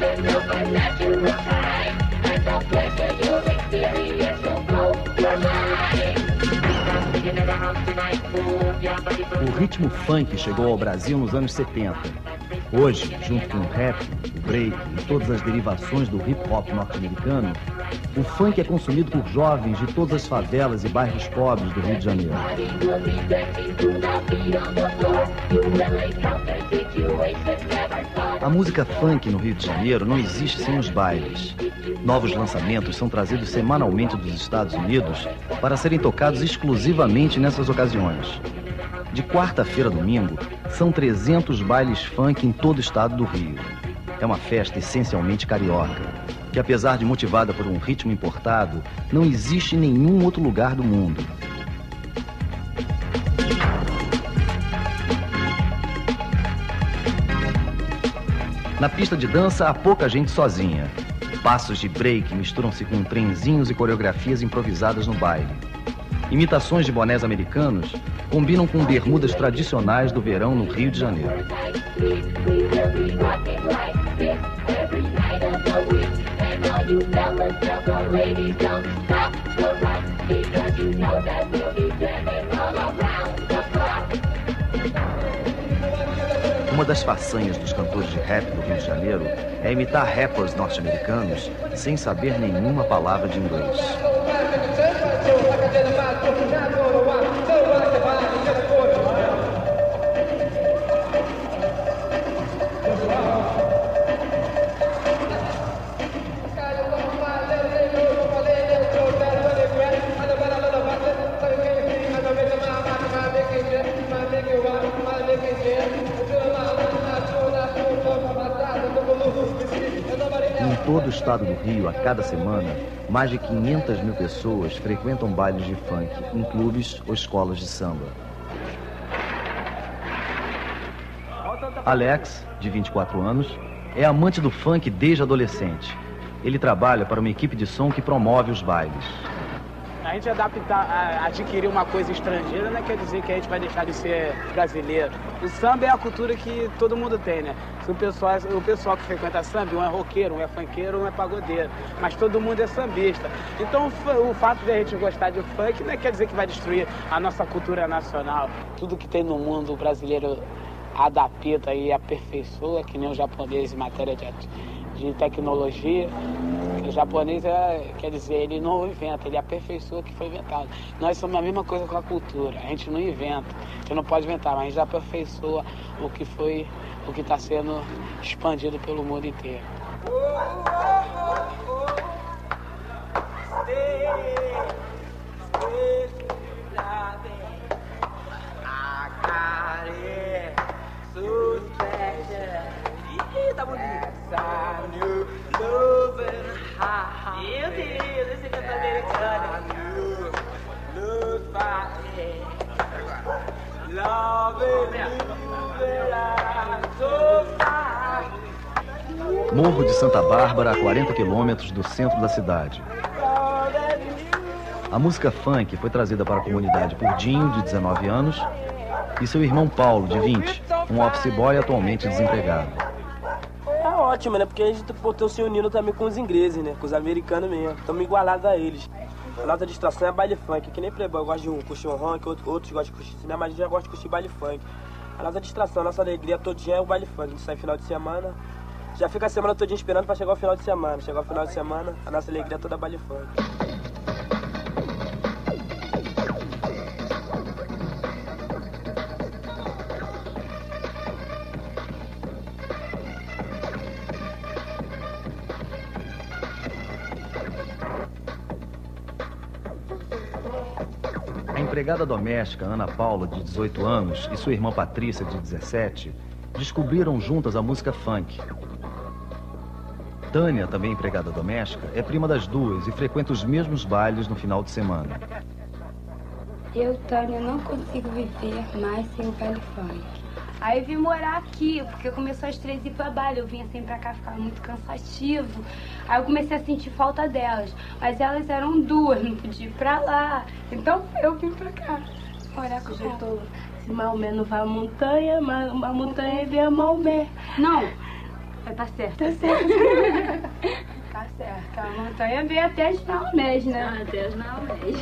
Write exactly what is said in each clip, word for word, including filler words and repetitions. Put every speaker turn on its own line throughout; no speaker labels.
O ritmo funk chegou ao Brasil nos anos setenta. Hoje, junto com o rap, o break e todas as derivações do hip-hop norte-americano, o funk é consumido por jovens de todas as favelas e bairros pobres do Rio de Janeiro. A música funk no Rio de Janeiro não existe sem os bailes. Novos lançamentos são trazidos semanalmente dos Estados Unidos para serem tocados exclusivamente nessas ocasiões. De quarta-feira a domingo, são trezentos bailes funk em todo o estado do Rio. É uma festa essencialmente carioca, que apesar de motivada por um ritmo importado, não existe em nenhum outro lugar do mundo. Na pista de dança há pouca gente sozinha. Passos de break misturam-se com trenzinhos e coreografias improvisadas no baile. Imitações de bonés americanos combinam com bermudas tradicionais do verão no Rio de Janeiro. Uma das façanhas dos cantores de rap do Rio de Janeiro é imitar rappers norte-americanos sem saber nenhuma palavra de inglês. Em todo o estado do Rio, a cada semana, mais de quinhentas mil pessoas frequentam bailes de funk em clubes ou escolas de samba. Alex, de vinte e quatro anos, é amante do funk desde adolescente. Ele trabalha para uma equipe de som que promove os bailes.
A gente adaptar, a, adquirir uma coisa estrangeira não quer dizer que a gente vai deixar de ser brasileiro. O samba é a cultura que todo mundo tem, né? O pessoal, o pessoal que frequenta samba, um é roqueiro, um é funkeiro, um é pagodeiro. Mas todo mundo é sambista. Então o fato de a gente gostar de funk não quer dizer que vai destruir a nossa cultura nacional. Tudo que tem no mundo o brasileiro adapta e aperfeiçoa, que nem o japonês em matéria de, de tecnologia. O japonês é, quer dizer, ele não inventa, ele aperfeiçoa o que foi inventado. Nós somos a mesma coisa com a cultura, a gente não inventa, a gente não pode inventar, mas a gente aperfeiçoa o que foi, o que está sendo expandido pelo mundo inteiro. Tá bonito. Meu Deus, esse canto americano.
Morro de Santa Bárbara, a quarenta quilômetros do centro da cidade. A música funk foi trazida para a comunidade por Dinho, de dezenove anos, e seu irmão Paulo, de vinte, um office boy atualmente desempregado.
É ótimo, né? Porque a gente estão se unindo também com os ingleses, né? Com os americanos mesmo. Estamos igualados a eles. A nossa distração é baile funk, que nem playboy. Eu gosto de um curtir um rock, outros gostam de curtir cinema, mas a gente já gosta de curtir baile funk. A nossa distração, a nossa alegria todinha é o baile funk. A gente sai final de semana, já fica a semana todinha esperando para chegar o final de semana. Chegar o final de semana, a nossa alegria é toda baile funk.
A empregada doméstica Ana Paula, de dezoito anos, e sua irmã Patrícia, de dezessete, descobriram juntas a música funk. Tânia, também empregada doméstica, é prima das duas e frequenta os mesmos bailes no final de semana.
Eu, Tânia, não consigo viver mais sem o baile funk. Aí eu vim morar aqui, porque começou às três e ir pra baile. Eu vinha sempre pra cá, ficava muito cansativo. Aí eu comecei a sentir falta delas. Mas elas eram duas, não podia ir pra lá. Então eu vim pra cá, morar com elas.
Se Maomé não vai à montanha, a montanha vem a Maomé.
Não, Tá certo. Tá certo. Tá certo. A montanha veio até as Naumés, né? Ah, até as Naumés.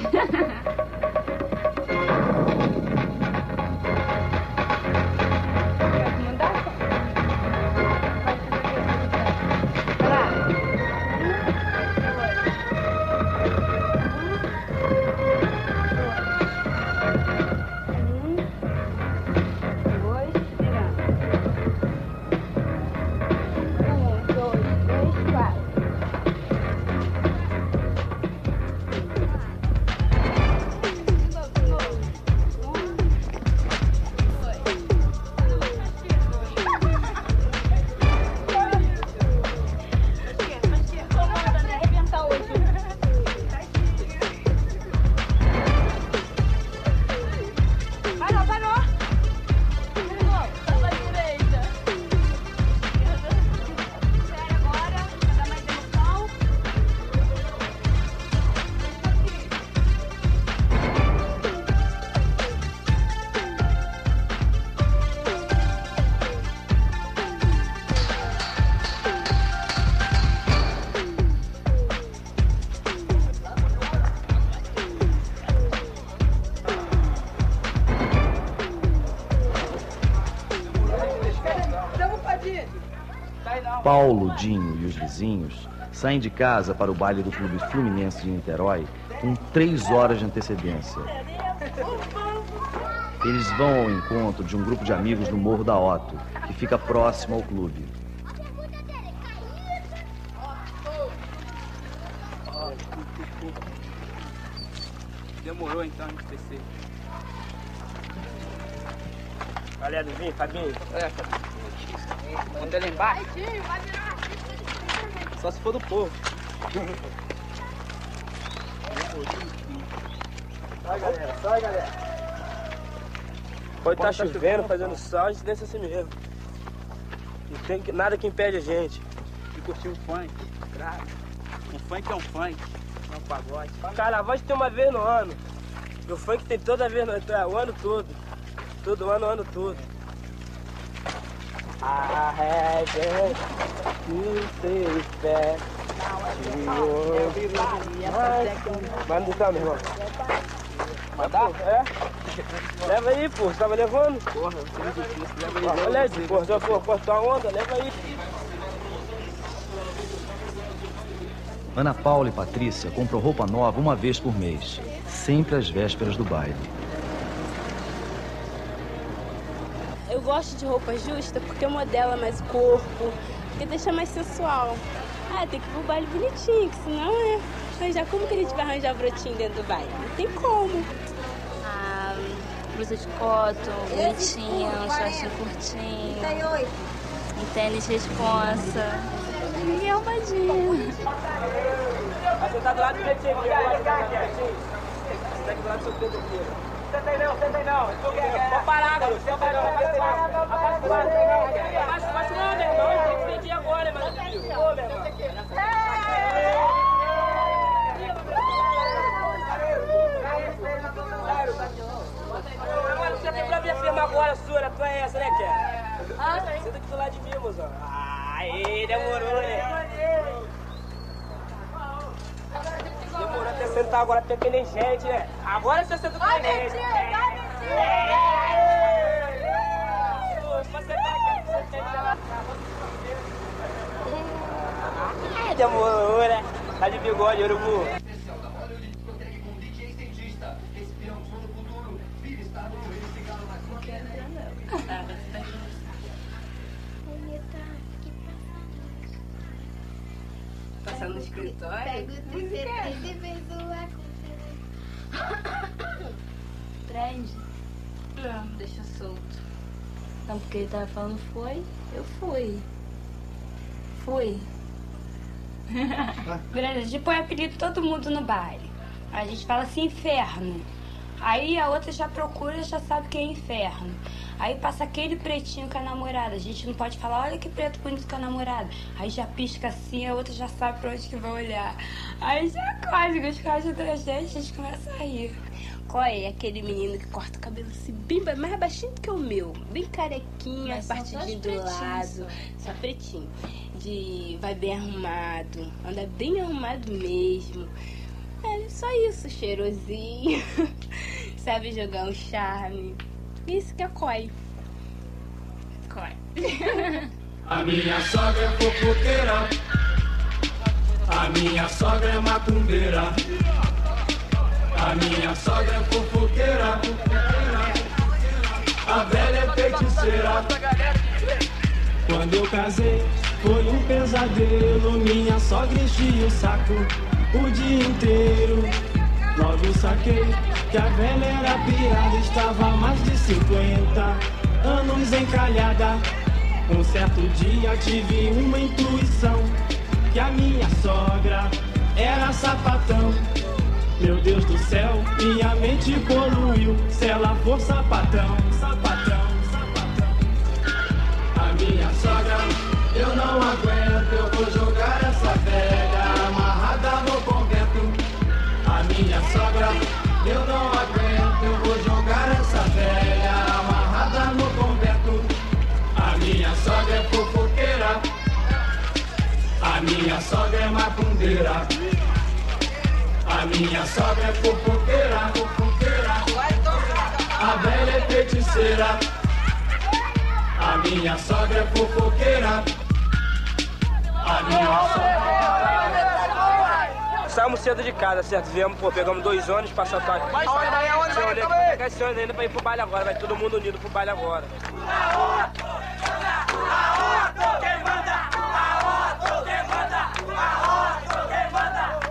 Paulo, Dinho e os vizinhos saem de casa para o baile do Clube Fluminense de Niterói com três horas de antecedência. Eles vão ao encontro de um grupo de amigos no Morro da Otto, que fica próximo ao clube.
Demorou então a gente descer.
Galera, vem, Fabinho.
É, quando ele embaixo. Só se for do povo.
Sai, galera, sai, galera. Pode estar chovendo, fazendo sol, a gente desce assim mesmo. Não tem que- nada que impede a gente.
De curtir um funk. Claro. Um funk é um funk. Não é um pagode.
Carnaval tem uma vez no ano. E o funk tem toda vez no é, o ano todo. Todo ano, o ano todo. A reggae, you say that. Vai me deixar, meu irmão. Vai dar? É? Leva aí, pô. Você tava levando?
Porra, você é difícil. Leva ele.
Olha aí, pô. Se eu for cortar a onda, leva aí.
Ana Paula e Patrícia compram roupa nova uma vez por mês, sempre às vésperas do baile.
Eu gosto de roupa justa porque modela mais o corpo, porque deixa mais sensual. Ah, tem que ir pro baile bonitinho, que senão é arranjar. Como que a gente vai arranjar brotinho dentro do baile? Não tem como.
Ah, blusa de coton, bonitinha, um shortinho curtinho, um tênis responsa e arrumadinha.
Você tá do lado do Pedro Você tá aqui do lado do seu Pedro Queiro. Senta aí não, senta aí não. Pode parar, garoto. Senta aí não. Abaixa, abaixa não, meu irmão. Tem que pedir agora, meu filho. Ô, meu irmão. Não você tem pra minha firma agora, sua, tu é essa, né, Kéria? Senta aqui do lado de mim, mozão. Aê, demorou, né? Demorou até sentar agora, porque tem nem gente, né? Agora você senta com a gente. É, demorou, né? Tá de bigode, urubu.
Passando no escritório.
Pego o terceiro e fez o
Prende.
Não, deixa solto.
Não, porque ele tava falando foi, eu fui. Fui.
Grande, a gente põe apelido todo mundo no baile. A gente fala assim, inferno. Aí a outra já procura, já sabe que é inferno. Aí passa aquele pretinho com a namorada. A gente não pode falar, olha que preto bonito com a namorada. Aí já pisca assim, a outra já sabe pra onde que vai olhar. Aí já quase, os caras da gente, a gente começa a rir.
Qual é aquele menino que corta o cabelo assim, bem mais baixinho do que o meu, bem carequinha, a partidinha do lado, só pretinho. De vai bem arrumado, anda bem arrumado mesmo. É só isso, cheirosinho, sabe jogar um charme. Isso que é Coi. Coi.
A minha sogra é fofoqueira, a minha sogra é macumbeira. A minha sogra é fofoqueira, a velha é feiticeira. Quando eu casei, foi um pesadelo. Minha sogra enchia o saco o dia inteiro. Logo saquei que a velha era piada. Estava há mais de cinquenta anos encalhada. Um certo dia tive uma intuição que a minha sogra era sapatão. Meu Deus do céu, minha mente poluiu. Se ela for sapatão, sapatão, sapatão. A minha sogra, eu não aguento. Eu vou jogar essa velha amarrada no convento. A minha sogra, eu não aguento. Eu vou jogar essa velha amarrada no convento. A minha sogra é fofoqueira, a minha sogra é macumbeira. A minha sogra é fofoqueira, fofoqueira. A velha é feiticeira. A minha sogra é fofoqueira. A minha sogra...
Saímos cedo de casa, certo? Viemos, pô, pegamos dois ônibus pra Santa Cruz. Mas onde vai, onde vai? Eu vou pegar esse ônibus ainda pra ir pro baile agora. Vai todo mundo unido pro baile agora. Quem manda? Quem manda? Quem manda?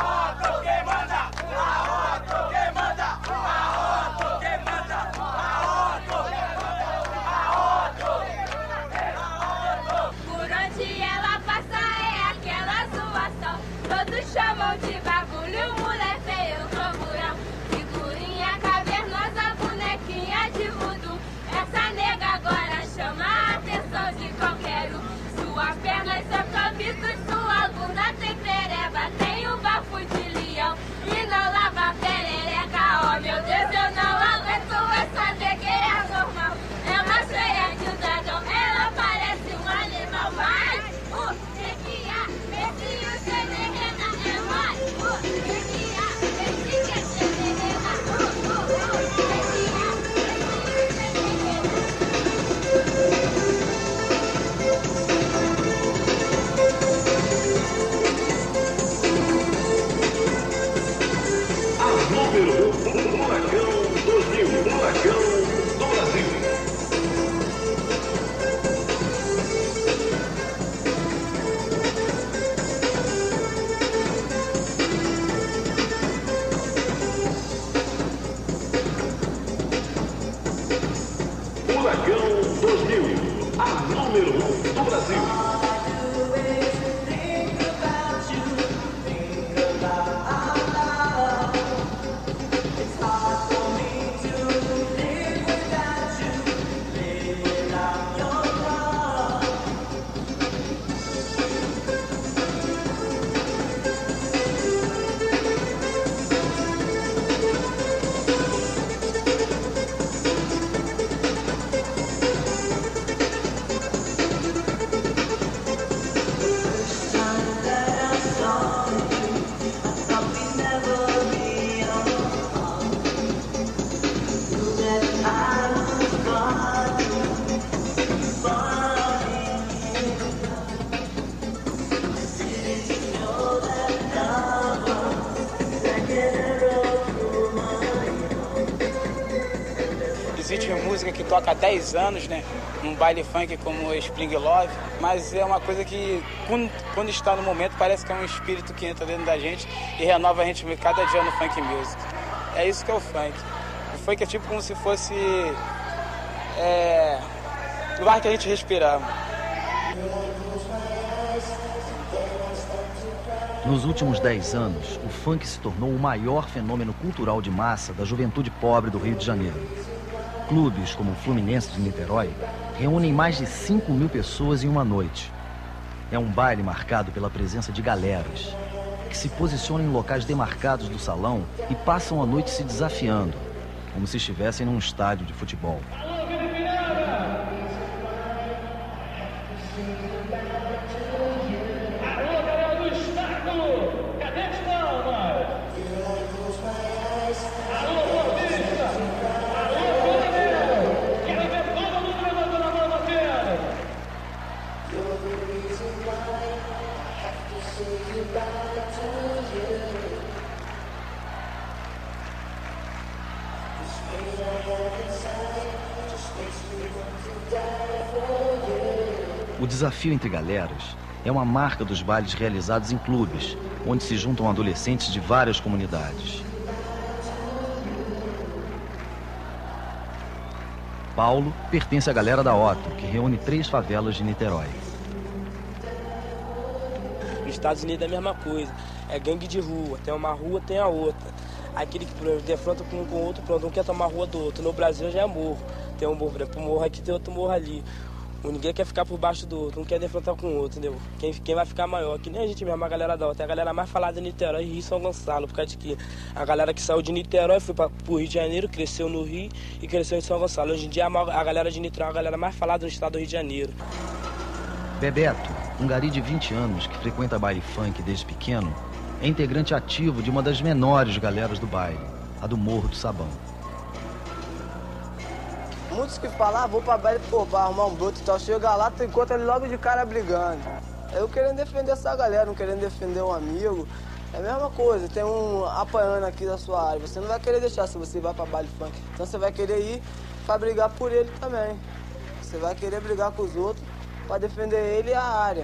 Chamam de bagulho, mulher feio, camburão. Figurinha cavernosa, bonequinha de voodoo. Essa nega agora chama a atenção de qualquer um. Sua perna e seu cabico, sua bunda tem pereba. Tem um bafo de leão e não lava perereca. Oh meu Deus, eu não aguento essa nega, é normal. É uma feia de um dragão, ela parece um animal. Mas o que que há? Esse o generena é mais. O que que há? Esse que é generena. O que que há?
A número um, Furacão dois mil, Furacão do Brasil. Furacão dois mil, a número um do Brasil.
Existe música que toca há dez anos, né? Num baile funk como o Spring Love, mas é uma coisa que, quando, quando está no momento, parece que é um espírito que entra dentro da gente e renova a gente cada dia no funk music. É isso que é o funk. O funk é tipo como se fosse é, o ar que a gente respirava.
Nos últimos dez anos, o funk se tornou o maior fenômeno cultural de massa da juventude pobre do Rio de Janeiro. clubes, como o Fluminense de Niterói, reúnem mais de cinco mil pessoas em uma noite. É um baile marcado pela presença de galeras, que se posicionam em locais demarcados do salão e passam a noite se desafiando, como se estivessem num estádio de futebol. O desafio entre galeras é uma marca dos bailes realizados em clubes, onde se juntam adolescentes de várias comunidades. Paulo pertence à galera da Otto, que reúne três favelas de Niterói.
Nos Estados Unidos é a mesma coisa, é gangue de rua, tem uma rua, tem a outra. Aquele que defronta com um com o outro, pronto, um quer tomar a rua do outro. No Brasil já é morro, tem um morro, por exemplo, um morro aqui, tem outro morro ali. Ninguém quer ficar por baixo do outro, um quer defrontar com o outro, entendeu? Quem, quem vai ficar maior, que nem a gente mesmo, a galera da outra. É a galera mais falada de Niterói, Rio e São Gonçalo, por causa de que a galera que saiu de Niterói foi para o Rio de Janeiro, cresceu no Rio e cresceu em São Gonçalo. Hoje em dia a, maior, a galera de Niterói é a galera mais falada do estado do Rio de Janeiro.
Bebeto, um gari de vinte anos que frequenta baile funk desde pequeno, é integrante ativo de uma das menores galeras do baile, a do Morro do Sabão.
Muitos que falam, ah, vou pra baile, pô, pra arrumar um broto e tal. Chega lá, tu encontra ele logo de cara brigando. Eu querendo defender essa galera, não querendo defender um amigo. É a mesma coisa, tem um apanhando aqui da sua área. Você não vai querer deixar se você vai pra baile funk. Então você vai querer ir pra brigar por ele também. Você vai querer brigar com os outros pra defender ele e a área.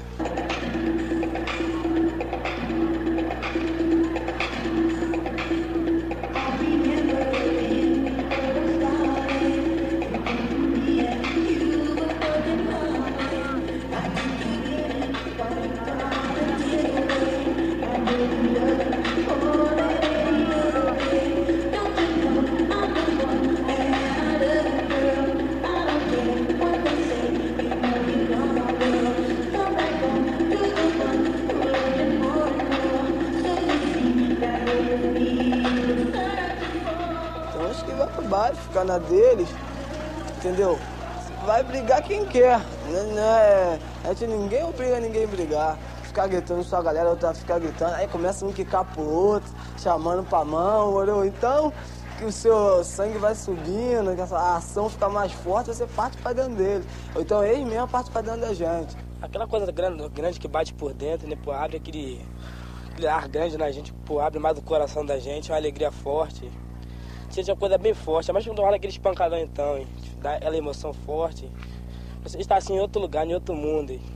Ficar na deles, entendeu? Vai brigar quem quer, né? A gente, ninguém obriga ninguém a brigar. Ficar gritando sua galera, outra ficar gritando, aí começa um quicar pro outro, chamando pra mão, orou. Então, que o seu sangue vai subindo, que a ação fica mais forte, você parte pra dentro dele. Ou então eles mesmo partem pra dentro da gente.
Aquela coisa grande, grande que bate por dentro, né? Pô, abre aquele, aquele ar grande na gente, pô, abre mais o coração da gente, uma alegria forte. Seja uma coisa bem forte, mas quando rola aquele espancadão então, hein? Dá aquela emoção forte. Você está assim em outro lugar, em outro mundo. Hein?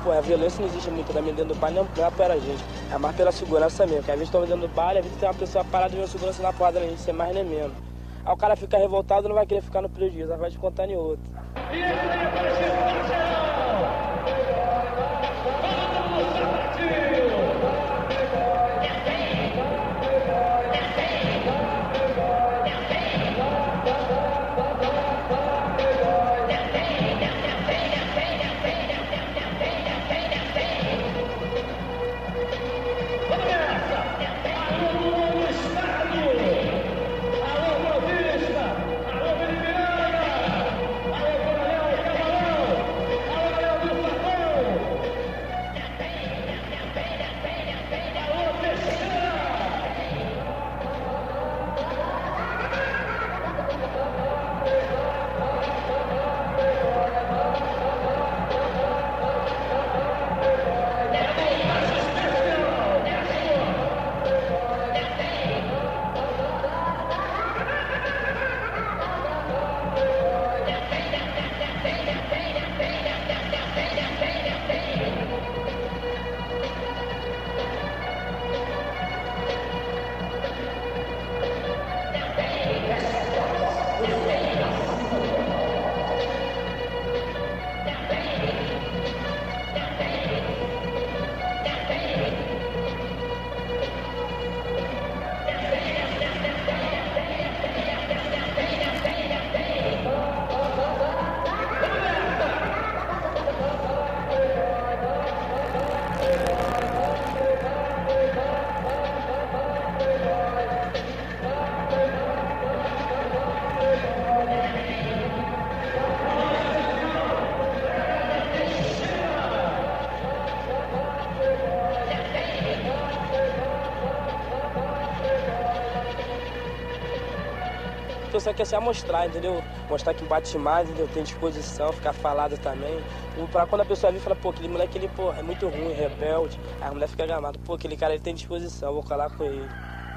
pô, a violência não existe muito também dentro do baile, não, não é pela gente. É mais pela segurança mesmo, porque às vezes estamos dentro do baile, às vezes tem uma pessoa parada e vem segurança na porrada da gente, sem mais nem menos. Aí o cara fica revoltado e não vai querer ficar no prejuízo, aí vai descontar em outro. A pessoa quer se amostrar, entendeu? Mostrar que bate mais, entendeu? Tem disposição, ficar falado também. Pra quando a pessoa vir e fala, pô, aquele moleque, ele, pô, é muito ruim, rebelde. Aí a mulher fica gamada, pô, aquele cara, ele tem disposição, vou colar com ele.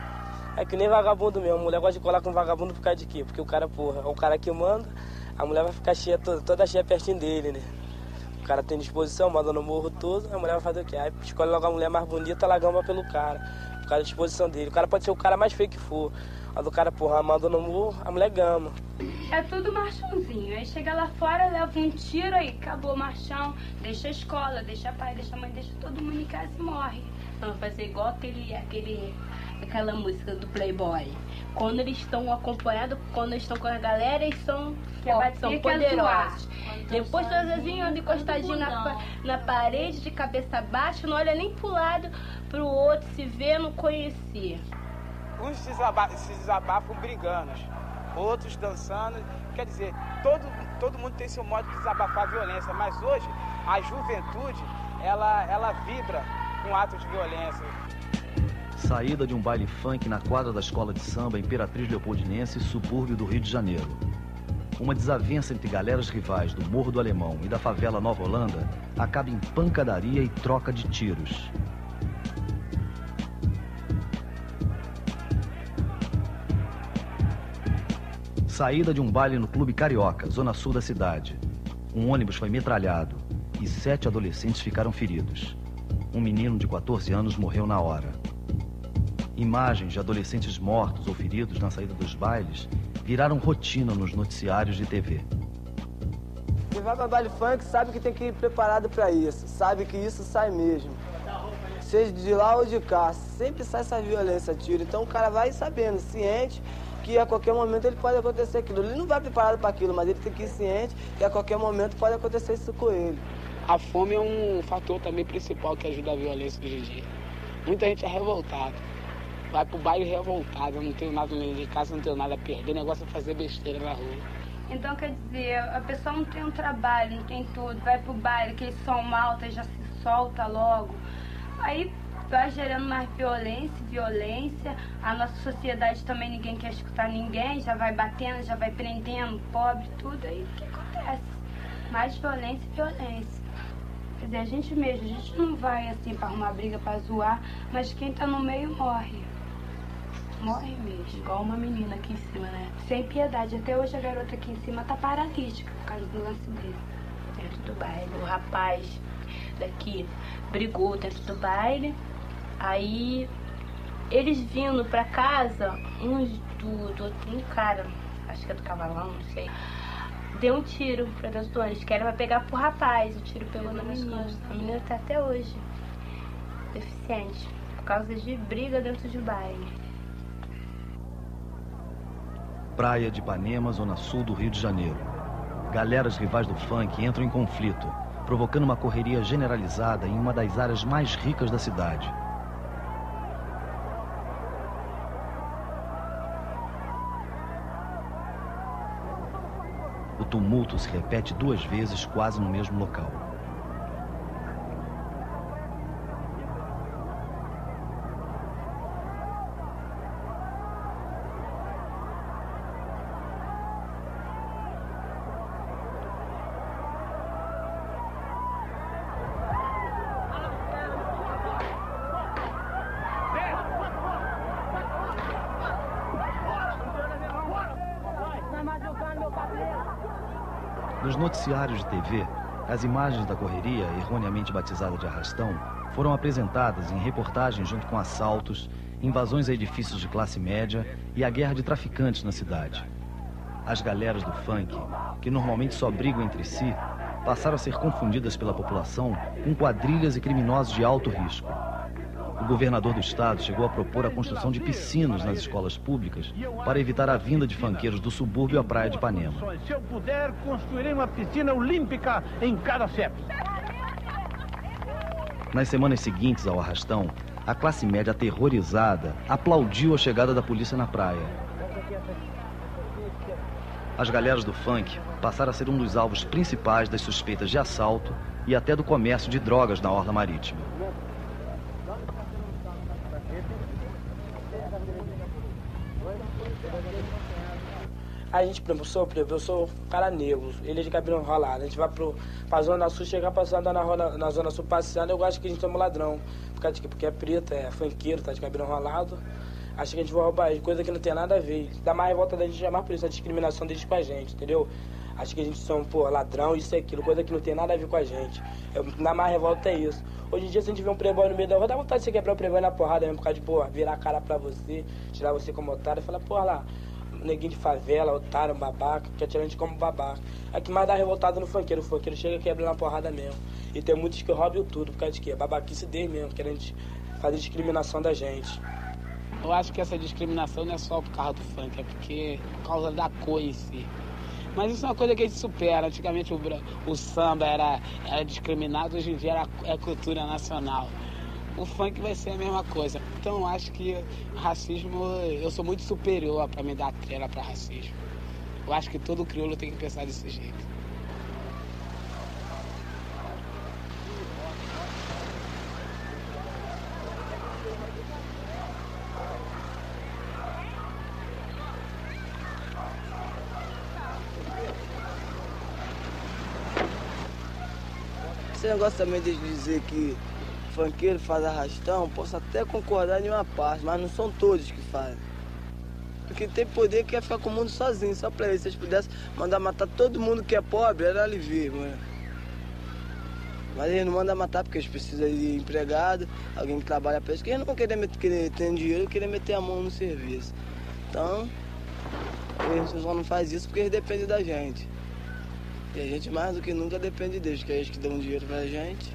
É que nem vagabundo mesmo, a mulher gosta de colar com vagabundo por causa de quê? Porque o cara, porra, é o cara que manda, a mulher vai ficar cheia, toda, toda cheia pertinho dele, né? O cara tem disposição, manda no morro todo, a mulher vai fazer o quê? Aí escolhe logo a mulher mais bonita, ela gama pelo cara, por causa da disposição dele. O cara pode ser o cara mais feio que for. Mas o cara, porra, manda no morro, a mulher gama.
É tudo marchãozinho. Aí chega lá fora, leva um tiro aí, acabou o marchão, deixa a escola, deixa pai, deixa a mãe, deixa todo mundo em casa e morre.
Então vai fazer igual aquele, aquele, aquela música do Playboy. Quando eles estão acompanhados, quando eles estão com a galera, eles são,
que
ó,
bater,
são
que
poderosos. Depois sozinho anda encostadinho na, na parede, de cabeça baixa, não olha nem pro lado, pro outro, se vê, não conhecer.
Uns se desabafam, se desabafam brigando, outros dançando. Quer dizer, todo, todo mundo tem seu modo de desabafar a violência, mas hoje a juventude, ela, ela vibra com atos de violência.
Saída de um baile funk na quadra da escola de samba Imperatriz Leopoldinense, subúrbio do Rio de Janeiro. Uma desavença entre galeras rivais do Morro do Alemão e da favela Nova Holanda acaba em pancadaria e troca de tiros. Saída de um baile no Clube Carioca, zona sul da cidade. Um ônibus foi metralhado e sete adolescentes ficaram feridos. Um menino de quatorze anos morreu na hora. Imagens de adolescentes mortos ou feridos na saída dos bailes viraram rotina nos noticiários de T V.
Quem vai pra baile funk sabe que tem que ir preparado pra isso, sabe que isso sai mesmo. Seja de lá ou de cá, sempre sai essa violência, tiro. Então o cara vai sabendo, ciente, que a qualquer momento ele pode acontecer aquilo. Ele não vai preparado para aquilo, mas ele tem que ir ciente que a qualquer momento pode acontecer isso com ele.
A fome é um fator também principal que ajuda a violência hoje em dia. Muita gente é revoltada. Vai pro baile revoltada, eu não tenho nada dentro de casa, não tenho nada a perder, o negócio é fazer besteira na rua.
Então, quer dizer, a pessoa não tem um trabalho, não tem tudo, vai pro baile, aquele som alto e já se solta logo. Aí vai gerando mais violência, violência. A nossa sociedade também, ninguém quer escutar ninguém, já vai batendo, já vai prendendo, pobre, tudo. Aí o que acontece? Mais violência e violência. Quer dizer, a gente mesmo, a gente não vai assim pra arrumar briga, pra zoar, mas quem tá no meio morre. Morre mesmo.
Igual uma menina aqui em cima, né?
Sem piedade. Até hoje a garota aqui em cima tá paralítica por causa do lance dele.
Dentro do baile, o rapaz daqui brigou dentro do baile. Aí eles vindo pra casa, uns do, do um cara, acho que é do Cavalão, não sei, deu um tiro pra dentro do ônibus, que era pra pegar pro rapaz. O tiro pegou na menina. A menina tá até hoje deficiente, por causa de briga dentro de baile.
Praia de Ipanema, zona sul do Rio de Janeiro. Galeras rivais do funk entram em conflito, provocando uma correria generalizada em uma das áreas mais ricas da cidade. O tumulto se repete duas vezes quase no mesmo local. Nos noticiários de T V, as imagens da correria, erroneamente batizada de arrastão, foram apresentadas em reportagens junto com assaltos, invasões a edifícios de classe média e a guerra de traficantes na cidade. As galeras do funk, que normalmente só brigam entre si, passaram a ser confundidas pela população com quadrilhas e criminosos de alto risco. O governador do estado chegou a propor a construção de piscinos nas escolas públicas para evitar a vinda de funkeiros do subúrbio à praia de Ipanema.
Se eu puder, construirei uma piscina olímpica em cada C E P.
Nas semanas seguintes ao arrastão, a classe média aterrorizada aplaudiu a chegada da polícia na praia. As galeras do funk passaram a ser um dos alvos principais das suspeitas de assalto e até do comércio de drogas na orla marítima.
A gente, por exemplo, eu sou, eu sou cara negro, ele é de cabelo enrolado. A gente vai pro, pra Zona Sul, chegar passando na, na, na Zona Sul passeando, eu acho que a gente toma ladrão. Porque, porque é preto, é funkeiro, tá de cabelo enrolado. Acho que a gente vai roubar coisa que não tem nada a ver. Dá mais revolta da gente chamar por isso, a discriminação deles com a gente, entendeu? Acho que a gente são, pô, ladrão, isso e aquilo, coisa que não tem nada a ver com a gente. Eu, na mais revolta é isso. Hoje em dia, se a gente vê um playboy no meio da rua, dá vontade de você quebrar o playboy na porrada mesmo, por causa de, pô, virar a cara pra você, tirar você como otário e falar, pô, lá, neguinho de favela, otário, um babaca, quer tirar a gente como babaca. É que mais dá revoltado no funkeiro, o funkeiro chega e quebra na porrada mesmo. E tem muitos que roubam tudo, por causa de quê? Babaquice deles mesmo, querendo fazer discriminação da gente.
Eu acho que essa discriminação não é só por causa do funk, é porque por causa da cor em si. Mas isso é uma coisa que a gente supera. Antigamente o, o samba era, era discriminado, hoje em dia era, é cultura nacional. O funk vai ser a mesma coisa. Então eu acho que racismo, eu sou muito superior para me dar trela para racismo. Eu acho que todo crioulo tem que pensar desse jeito.
Esse negócio também de dizer que funkeiro faz arrastão, posso até concordar em uma parte, mas não são todos que fazem. Porque tem poder que quer ficar com o mundo sozinho, só pra ele. Se eles pudessem mandar matar todo mundo que é pobre, era alivio, mano. Mas eles não mandam matar porque eles precisam de empregado, alguém que trabalha pra eles, porque eles não vão querer, meter, querer ter dinheiro e querer meter a mão no serviço. Então, eles só não fazem isso porque eles dependem da gente. E a gente mais do que nunca depende deles, que é eles que dão dinheiro pra gente.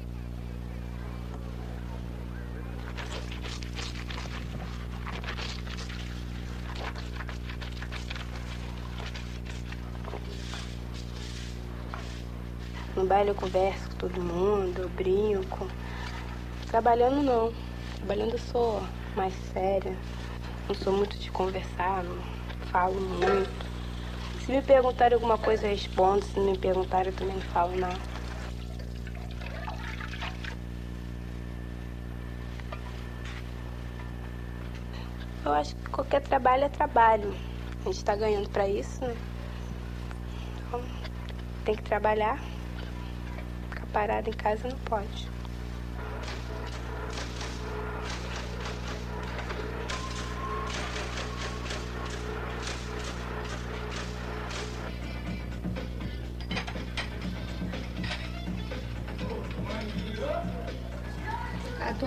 No baile eu converso com todo mundo, eu brinco. Trabalhando não. Trabalhando eu sou mais séria. Não sou muito de conversar, não falo muito. Se me perguntarem alguma coisa, eu respondo. Se não me perguntarem, eu também não falo nada. Eu acho que qualquer trabalho é trabalho. A gente tá ganhando pra isso, né? Então, tem que trabalhar. Ficar parado em casa não pode.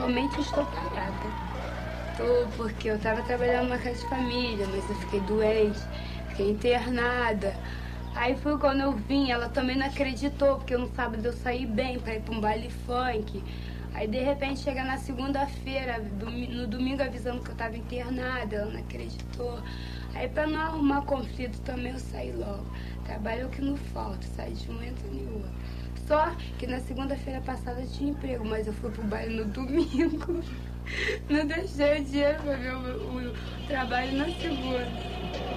atualmente eu estou parada. Tô porque eu tava trabalhando numa casa de família, mas eu fiquei doente, fiquei internada. Aí foi quando eu vim, ela também não acreditou, porque no sábado eu saí bem pra ir pra um baile funk. Aí de repente chega na segunda-feira, no domingo avisando que eu tava internada, ela não acreditou. Aí pra não arrumar conflito também eu saí logo. Trabalho que não falta, saí de um entra em outro. Só que na segunda-feira passada eu tinha emprego, mas eu fui pro baile no domingo. Não deixei o dinheiro pra ver o, o trabalho na segunda.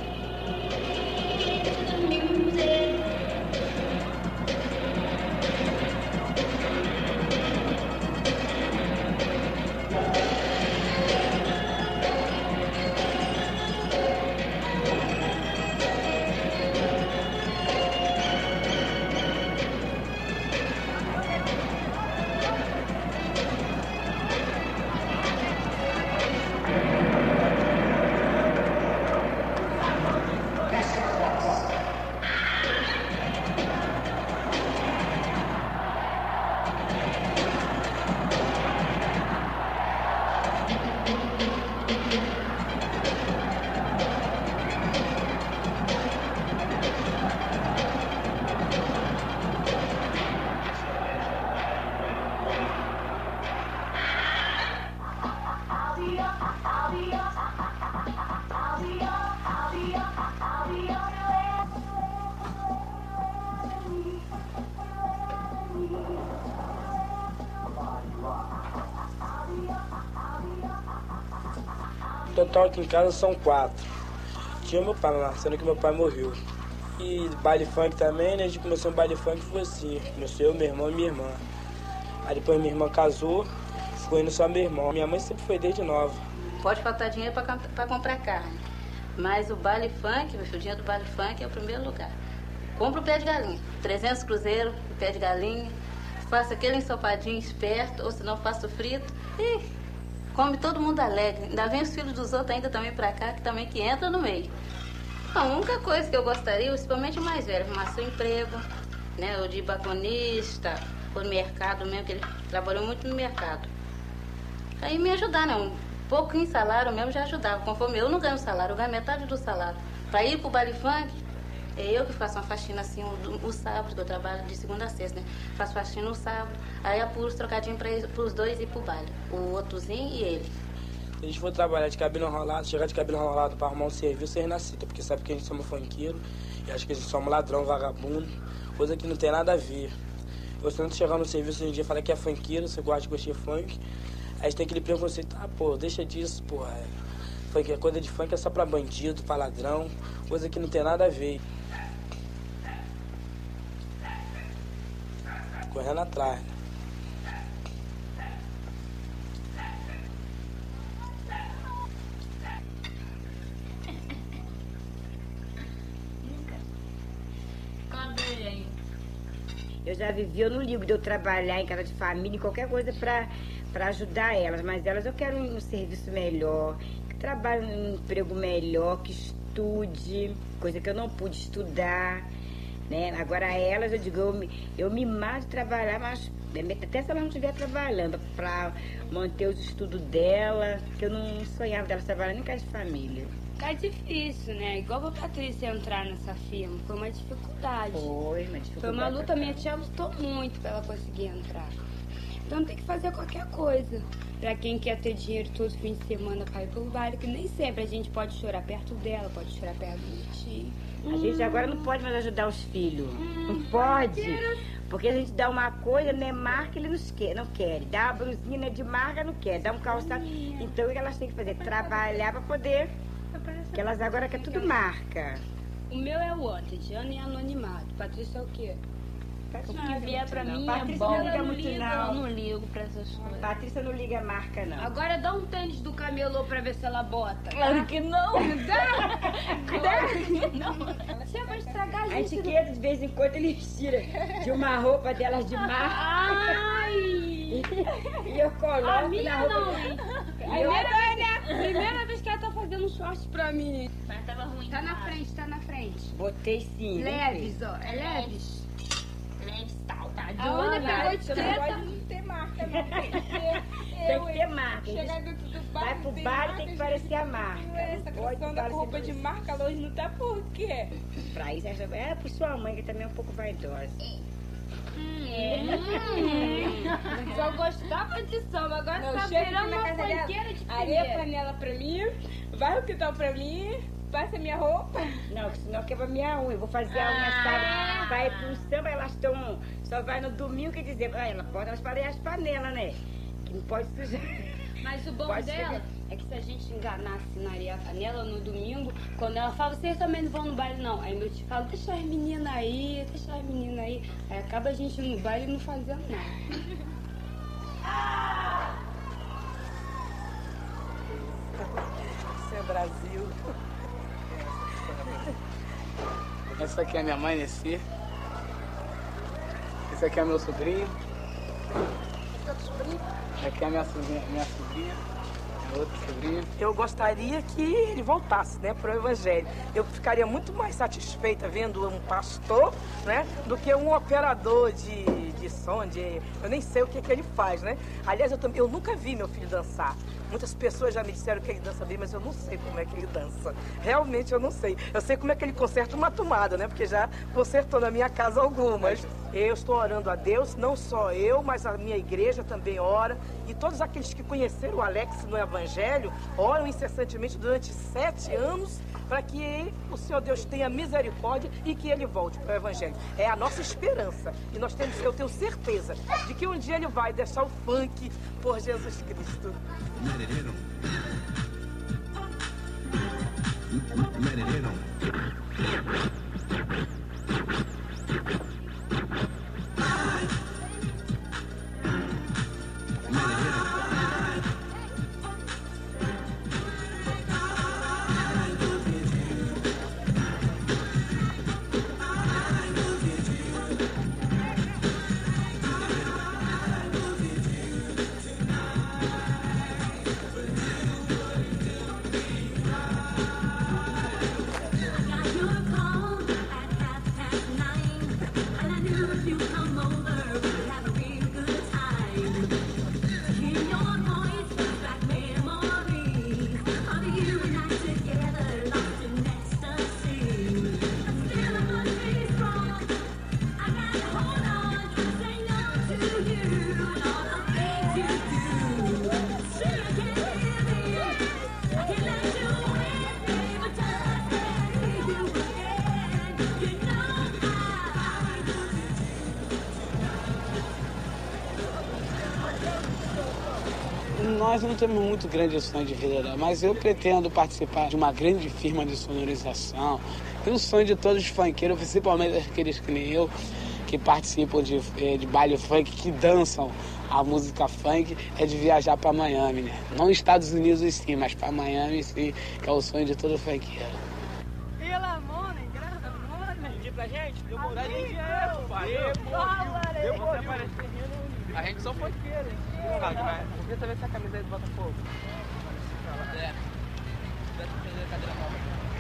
Total aqui em casa são quatro. Tinha meu pai, mas sendo que meu pai morreu. E baile funk também, né? A gente começou um baile funk, foi assim. Começou eu, meu irmão e minha irmã. Aí depois minha irmã casou, ficou indo só meu irmão. Minha mãe sempre foi desde nova.
Pode faltar dinheiro pra, pra comprar carne. Mas o baile funk, meu filho, o dinheiro do baile funk é o primeiro lugar. Compra o pé de galinha. trezentos cruzeiros, o pé de galinha. Faça aquele ensopadinho esperto, ou se não faço frito. Ih, come todo mundo alegre. Ainda vem os filhos dos outros ainda também pra cá, que também que entra no meio. A única coisa que eu gostaria, principalmente o mais velho, arrumar seu emprego, né? O de balconista, por mercado mesmo, que ele trabalhou muito no mercado. Aí me ajudar, né? Um pouquinho salário mesmo já ajudava. Conforme eu não ganho salário, eu ganho metade do salário. Pra ir pro baile funk, é eu que faço uma faxina assim, o, o sábado, que eu trabalho de segunda a sexta, né? Faço faxina no sábado, aí apuro os trocadinhos pra, pros dois ir pro baile. O outrozinho e ele.
Se a gente for trabalhar de cabelo enrolado, chegar de cabelo enrolado pra arrumar um serviço, eles nascitam, porque sabe que a gente somos funkeiro e acho que a gente somos ladrão, vagabundo, coisa que não tem nada a ver. Você não chegar no serviço um dia e falar que é funkeiro, você gosta de gostar de funk, aí a gente tem aquele preconceito, ah, pô, deixa disso, porra. É, funk, é coisa de funk é só pra bandido, pra ladrão, coisa que não tem nada a ver. Correndo atrás, né?
Eu já vivi, eu não ligo de eu trabalhar em casa de família, em qualquer coisa pra, pra ajudar elas. Mas elas eu quero um serviço melhor, que trabalhe num emprego melhor, que estude, coisa que eu não pude estudar, né? Agora elas, eu digo, eu me, eu me mato de trabalhar, mas até se elas não estiver trabalhando, pra manter os estudos dela, que eu não sonhava delas trabalhando em casa de família.
Fica difícil, né? Igual a Patrícia entrar nessa firma, foi uma dificuldade.
Foi, uma dificuldade.
Foi uma luta, minha tia lutou muito pra ela conseguir entrar. Então tem que fazer qualquer coisa. Pra quem quer ter dinheiro todo fim de semana pra ir pro baile, que nem sempre a gente pode chorar perto dela, pode chorar perto do tio.
A gente agora não pode mais ajudar os filhos. Hum, não pode. Porque a gente dá uma coisa, não é marca, ele não quer, não quer. Dá uma blusinha, não é de marca, não quer. Dá um calçado. Então o que elas têm que fazer? Trabalhar pra poder... Que elas agora querem tudo marca.
O meu é o Wanted, Ana e Anonimato. Patrícia é o quê?
O que vier pra mim
Patrícia
é bom.
não liga muito, não.
Eu não ligo pra essas coisas.
Patrícia não liga marca, não.
Agora dá um tênis do camelô pra ver se ela bota.
Claro tá? que não.
Dá? Claro que não. Você vai estragar a
gente. A etiqueta, de vez em quando, eles tiram de uma roupa delas de marca.
Ai!
E eu coloco
a minha
na roupa.
Não. Primeira, vez, né? Primeira vez que ela tá fazendo um short pra mim.
Mas tava ruim.
Tá na frente, tá na frente.
Botei sim.
Leves, ó. É leves.
Leves, tal, tá.
A Ana pegou etiqueta.
Não tem marca, não. Tem que ser
Tem que ter marca.
Chegar dentro do bar,
vai pro bar, tem que parecer a marca.
Essa questão da roupa de marca hoje não tá por quê?
Pra isso, é por sua mãe, que também é um pouco vaidosa.
Hum.
Só gostava de samba, agora
não,
tá virando uma fanqueira de
areia panela pra mim, vai o quintal pra mim, passa minha roupa.
Não, senão quebra minha unha. Eu vou fazer a unha, sabe? Vai pro samba, elas estão. Só vai no domingo, quer dizer, ah, ela pode espalhar as panelas, né? Que não pode sujar.
Mas o bom
pode
dela
sujar.
É que se a gente enganasse na areia panela no domingo, quando ela fala, vocês também não vão no baile não. Aí meu tio fala, deixa as meninas aí, deixa as meninas aí. Aí acaba a gente no baile e não fazendo nada.
Isso é Brasil.
Essa aqui é minha mãe, Nessi. Esse aqui é meu sobrinho. Esse aqui é minha sobrinha, minha sobrinha. Outra sobrinha.
Eu gostaria que ele voltasse, né, para o Evangelho. Eu ficaria muito mais satisfeita vendo um pastor, né, do que um operador de, de som, de... Eu nem sei o que, que ele faz, né? Aliás, eu, também, eu nunca vi meu filho dançar. Muitas pessoas já me disseram que ele dança bem, mas eu não sei como é que ele dança. Realmente eu não sei. Eu sei como é que ele conserta uma tomada, né? Porque já consertou na minha casa algumas. Eu estou orando a Deus, não só eu, mas a minha igreja também ora. E todos aqueles que conheceram o Alex no Evangelho oram incessantemente durante sete anos para que o Senhor Deus tenha misericórdia e que ele volte para o Evangelho. É a nossa esperança. E nós temos, eu tenho certeza de que um dia ele vai deixar o funk por Jesus Cristo.
Let it in 'em. Let it in 'em.
Nós não temos muito grande sonho de vida, mas eu pretendo participar de uma grande firma de sonorização. E o sonho de todos os funkeiros, principalmente aqueles que nem eu, que participam de, de baile funk, que dançam a música funk, é de viajar para Miami, né? Não Estados Unidos sim, mas para Miami sim, que é o sonho de todo funkeiro.
Pela mona, grava, mona. Pedir pra gente? Deu moral de dinheiro, pai. Deu moral de dinheiro. A gente só funkeiro, hein? Por que também essa camisa aí do Botafogo? É. Deve fazer a cadeira nova.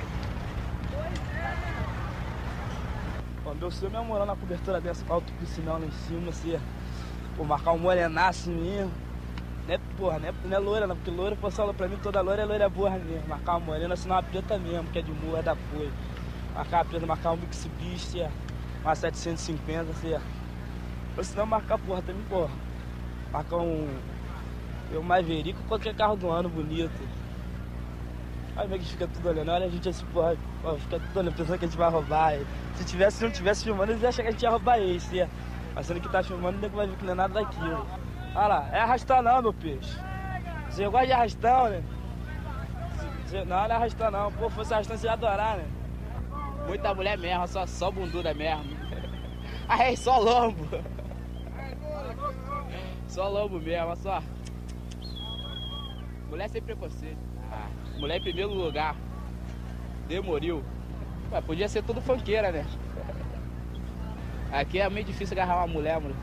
Pô, meu sonho é morar na cobertura dessa, alto piscinão lá em cima, assim. Pô, marcar um morenaço mesmo. Não é, porra, não é, não é loira, não, porque loira, pô, só pra mim toda loira é loira boa mesmo. Marcar uma morena, senão uma preta mesmo, que é de morra, é da folha. Marcar uma preta, marcar um Mix Beast, uma setecentos e cinquenta, assim. Ou senão marcar, porra, também, porra. Marcar um... um Maverick ou qualquer carro do ano bonito. Aí como é que fica tudo olhando, olha a gente assim, porra, porra, fica tudo olhando, pensando que a gente vai roubar. Se tivesse, se não tivesse filmando, eles iam achar que a gente ia roubar esse, ia. Mas sendo que tá filmando, nem vai ver que não é nada daquilo. Olha lá, é arrastar não, meu peixe. Você gosta de arrastão, né? Você, não, não é arrastar não. Pô, fosse arrastão, você ia adorar, né? Muita mulher mesmo, só, só bundura mesmo. Ah, é, só lombo. Só lombo mesmo, só. Mulher sem preconceito. Ah, mulher em primeiro lugar. Demorou. Ué, podia ser tudo funkeira, né? Aqui é meio difícil agarrar uma mulher, mano.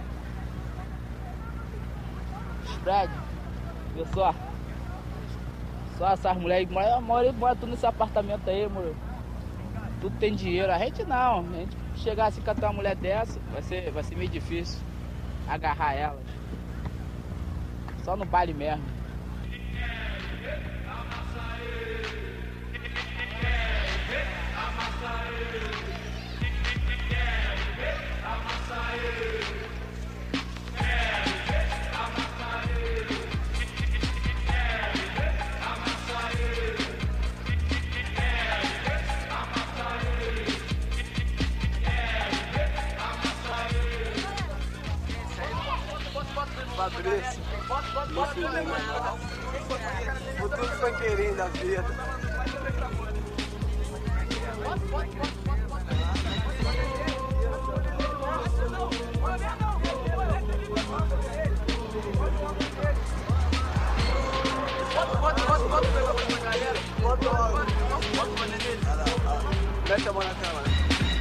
Fred, viu só? Só essas mulheres que moram, moram, moram tudo nesse apartamento aí, mano. Tudo tem dinheiro. A gente não. A gente chegar assim cantar uma mulher dessa, vai ser, vai ser meio difícil agarrar elas.
Só no baile mesmo.
Fabrício, futuro funkeirinho da vida. Mete a mão na câmera.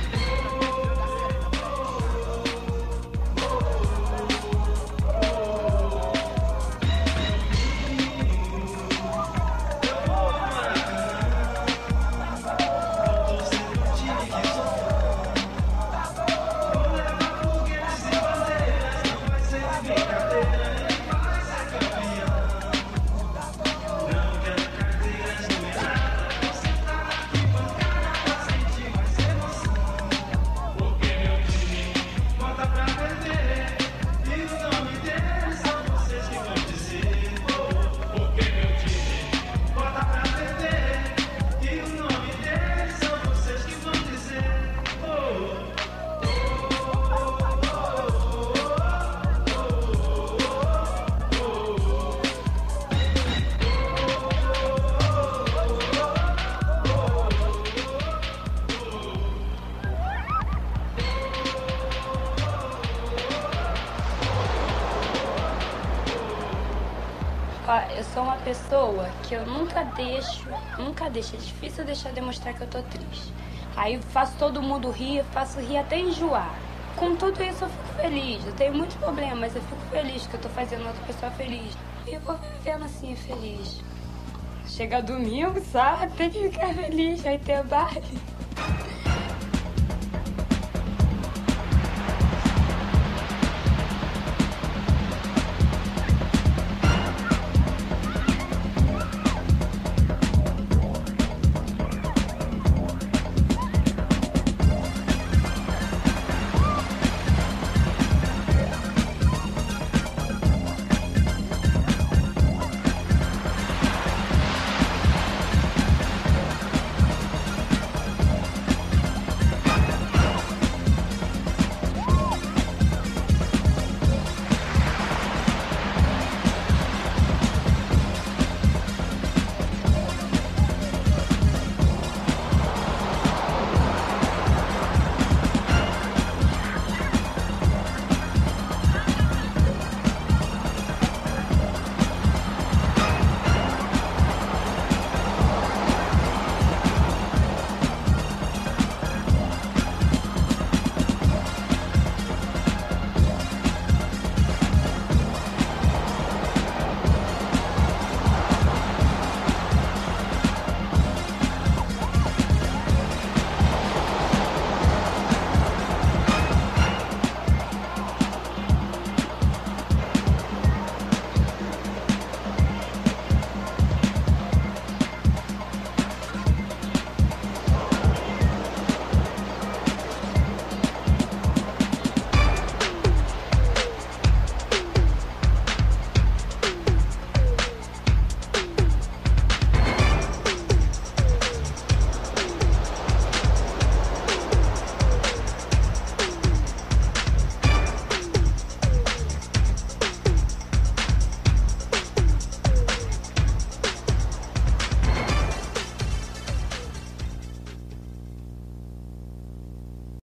Eu sou uma pessoa que eu nunca deixo, nunca deixo, é difícil deixar demonstrar que eu tô triste. Aí eu faço todo mundo rir, faço rir até enjoar. Com tudo isso eu fico feliz, eu tenho muitos problemas, mas eu fico feliz que eu tô fazendo outra pessoa feliz. E eu vou vivendo assim, feliz. Chega domingo, sabe? Tem que ficar feliz, vai ter baile.